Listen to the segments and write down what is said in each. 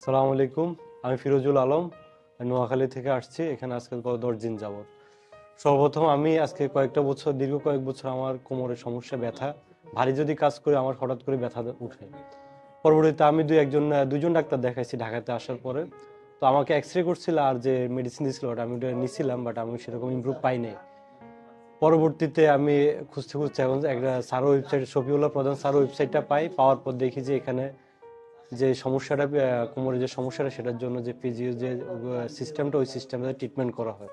সালামু আলাইকুম। আমি ফিরোজুল আলম, নোয়াখালী থেকে আসছি। এখানে আজকে 10 দিন যাবত। সর্বপ্রথম আমি আজকে দীর্ঘ কয়েক বছর আমার কোমরের সমস্যা, ব্যথা, ভারী যদি কাজ করে আমার হঠাৎ করে ব্যথা উঠে। পরবর্তীতে আমি দুজন ডাক্তার দেখাইছি ঢাকাতে আসার পরে। তো আমাকে এক্সরে করছিল আর যে মেডিসিন দিয়েছিল ওটা আমি নিছিলাম, বাট আমি সেরকম ইমপ্রুভ পাই নাই। পরবর্তীতে আমি খুঁজতে খুঁজতে এখন একটা স্যার ওয়েবসাইট, শফিউল্লাহ প্রধান স্যার ওয়েবসাইটটা পাওয়ার পর দেখি যে এখানে যে সমস্যাটা, কোমরের যে সমস্যাটা, সেটার জন্য যে ফিজিও যে সিস্টেমটা, ওই সিস্টেমে ট্রিটমেন্ট করা হয়।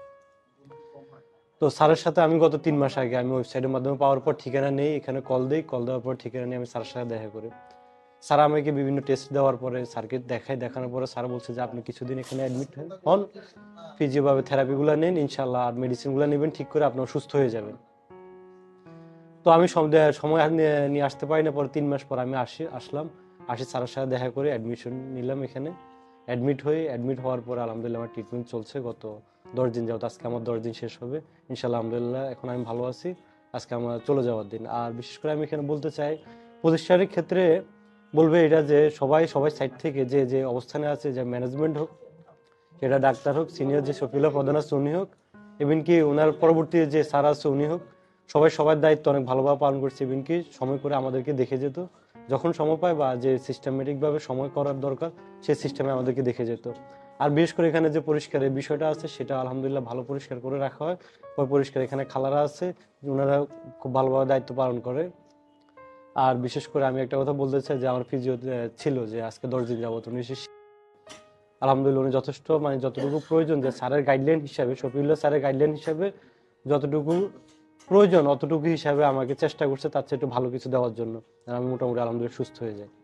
তো স্যারের সাথে আমি গত 3 মাস আগে আমি ওয়েবসাইটের মাধ্যমে পাওয়ার পর ঠিকানা নেই, এখানে কল দেওয়ার পর ঠিকানা নিয়ে আমি স্যারের সাথে দেখা করি। স্যার আমাকে বিভিন্ন টেস্ট দেওয়ার পরে স্যারকে দেখানোর পরে স্যার বলছে যে আপনি কিছুদিন এখানে অ্যাডমিট হন, ফিজিওভাবে থেরাপিগুলো নেন, ইনশাল্লাহ আর মেডিসিনগুলো নেবেন, ঠিক করে আপনি সুস্থ হয়ে যাবেন। তো আমি সময় নিয়ে আসতে পারি না। পরে 3 মাস পর আমি আসলাম, স্যারের সাথে দেখা করে অ্যাডমিশন নিলাম। এখানে অ্যাডমিট হওয়ার পর আলহামদুলিল্লাহ আমার ট্রিটমেন্ট চলছে গত 10 দিন যাবত। আজকে আমার 10 দিন শেষ হবে ইনশাল্লাহ। আলহামদুলিল্লাহ এখন আমি ভালো আছি। আজকে আমার চলে যাওয়ার দিন। আর বিশেষ করে আমি এখানে বলতে চাই, প্রতিষ্ঠানের ক্ষেত্রে বলবে এটা যে সবাই সাইড থেকে যে অবস্থানে আছে, যে ম্যানেজমেন্ট হোক, সেটা ডাক্তার হোক, সিনিয়র যে শফিউল্লাহ প্রধান আছে উনি হোক, এমনকি ওনার পরবর্তী যে স্যার আছে উনি হোক, সবার দায়িত্ব অনেক ভালোভাবে পালন করছে। এমনকি সময় করে আমাদেরকে দেখে যেত, যখন সময় পায় বা যে সিস্টেমেটিক ভাবে সময় করার দরকার সেই সিস্টেমে আমাদেরকে দেখে যেত। আর বিশেষ করে এখানে যে পরিষ্কারের বিষয়টা আছে সেটা আলহামদুলিল্লাহ ভালো পরিষ্কার করে রাখা হয়। পরিষ্কার এখানে খালারা আছে, ওনারা খুব ভালোভাবে দায়িত্ব পালন করে। আর বিশেষ করে আমি একটা কথা বলতে চাই যে আমার ফিজিও ছিল যে আজকে 10 দিন যাবত উনি আলহামদুলিল্লাহ উনি যথেষ্ট, যতটুকু প্রয়োজন, যে স্যারের গাইডলাইন হিসাবে, শফিউল্লাহ স্যারের গাইডলাইন হিসাবে যতটুকু প্রয়োজন অতটুকু হিসাবে আমাকে চেষ্টা করছে তার চেয়ে একটু ভালো কিছু দেওয়ার জন্য। আমি মোটামুটি আলহামদুলিল্লাহ সুস্থ হয়ে যাই।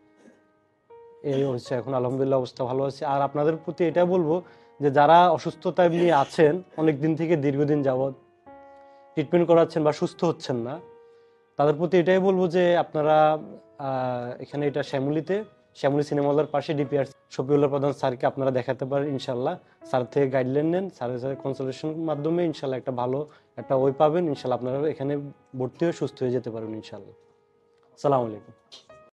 এই হচ্ছে এখন আলহামদুলিল্লাহ অবস্থা ভালো আছে। আর আপনাদের প্রতি এটা বলবো যে যারা অসুস্থতা নিয়ে আছেন, অনেক দিন থেকে দীর্ঘদিন যাবৎ ট্রিটমেন্ট করাচ্ছেন বা সুস্থ হচ্ছেন না, তাদের প্রতি এটাই বলবো যে আপনারা এখানে এটা শ্যামলী সিনেমা হলের পাশে ডিপিআর শফিউল্লাহ প্রধান স্যারকে আপনারা দেখাতে পারেন ইনশাল্লাহ। স্যার থেকে গাইডলাইন নেন, স্যারের সাথে কনসালটেশনের মাধ্যমে ইনশাল্লাহ একটা ভালো ওই পাবেন। ইনশাল্লাহ আপনারা এখানে ভর্তি হয়ে সুস্থ হয়ে যেতে পারবেন ইনশাল্লাহ। আসসালামু আলাইকুম।